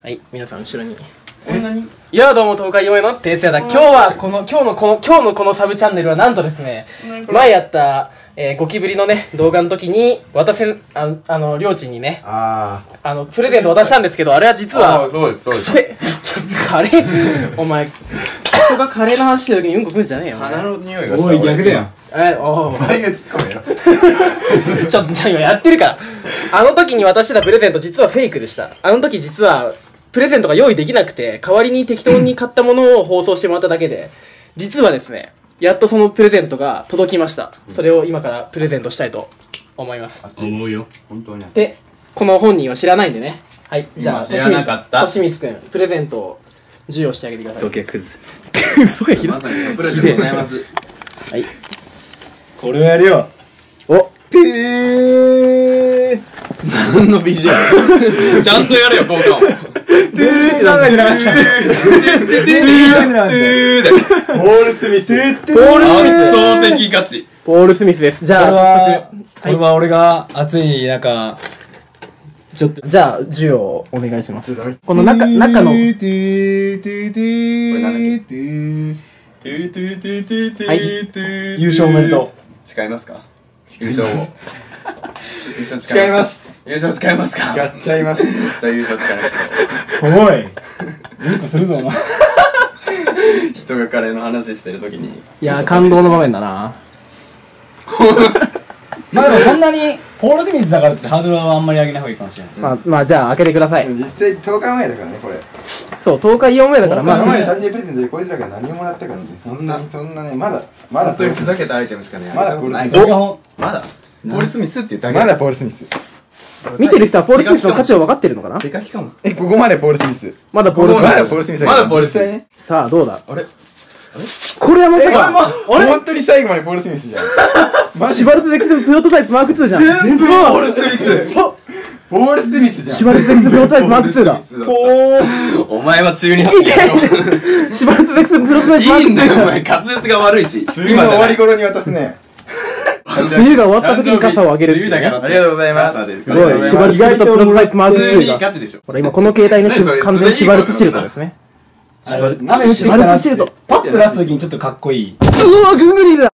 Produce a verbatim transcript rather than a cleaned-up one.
はい、皆さん後ろに。 こんなにいや、どうも、東海オンエアの哲也だ。今日は、この、今日のこの、今日のこのサブチャンネルはなんとですね、前やった、えー、ゴキブリのね、動画の時に、渡せん、あの、あの、りょーちんにね、 ああの、プレゼント渡したんですけど、あれは実は、 そうです、そうです。 くそえ、カレー、お前、人がカレーの話してる時にうんこ食うんじゃねえよ。 鼻の匂いがした。 おい逆だよ。 え、おう。 前が突っ込めよ。 ちょっと、じゃあ今やってるから。あの時に渡してたプレゼント実はフェイクでした。あの時実は、プレゼントが用意できなくて、代わりに適当に買ったものを放送してもらっただけで、実はですね、やっとそのプレゼントが届きました。それを今からプレゼントしたいと思います。 思うよ。 本当に。 で、この本人は知らないんでね。はい、じゃあ、 知らなかったとしみつくん、プレゼントを授与してあげてください。 時計クズ。 くそや、ひどい。 まさにサプライズでございます。 はい。 これをやるよ。 おてー。 何のビジュアルちゃんとやれよ、効果音。 てーってなんじゃなかった。てーてーてーてーポール・スミス。 ポール・スミス圧倒的勝ち。 ポール・スミスです。じゃあ、 これは、 早速これは俺が暑い中、ちょっと。 じゃあ、授与をお願いします。この中、中の、 てーてーてーてーこれなんだっけてートゥトゥトゥトゥトゥはいトゥ優勝おめでと誓いますか優勝を。優勝誓います。 優勝誓いますかやっちゃいます。 じゃあ優勝誓います。 おい。うんこするぞ、お前。 人がカレーの話してるときに。 いやー、感動の場面だな。 まあでもそんなに、ポール・スミスだからってハードルはあんまり上げない方がいいかもしれない。 まあ、まあ、じゃあ、開けてください。 実際東海オンエアだからねこれそう、東海よん名だから、まあ、 今まで誕生日プレゼントでこいつらが何をもらったかってそんなにそんなねまだまだ本当にふざけたアイテムしかね。 まだポール・スミスそれがほん、 まだポール・スミスって言っただけまだポール・スミス見てる人はポール・スミスの価値を分かってるのかな。 手書きかも。 えここまでポール・スミスまだポール・スミス。 まだポール・スミスだまだポールスミス実際ねさあ、どうだ。 あれこれはまさえか、あれ本当に最後までポール・スミスじゃんマジシバルツ・ゼクスプロトタイプマークツーじゃん。 全部ポール・スミスポール・スミスじゃんシバルツ・ゼクスプロトタイプマークツーだ。 お前は中二走りやろ。 シバルツ・ゼクスプロトタイプマークツー。 いいんだよ、お前。滑舌が悪いし。 梅雨の終わり頃に渡すね梅雨が終わった時に傘をあげるっていうね。 梅雨だから。 ありがとうございます傘ですすごい、シバルツ・ゼクスプロトタイプマークツ普通にーが。 ガチでしょ。 ほら、今この携帯のシュ完全にシバルツシルトですね。 雨降ってきたシバなルツシルト。 パッと出すときにちょっとかっこいい。 うわ、グングリーだ。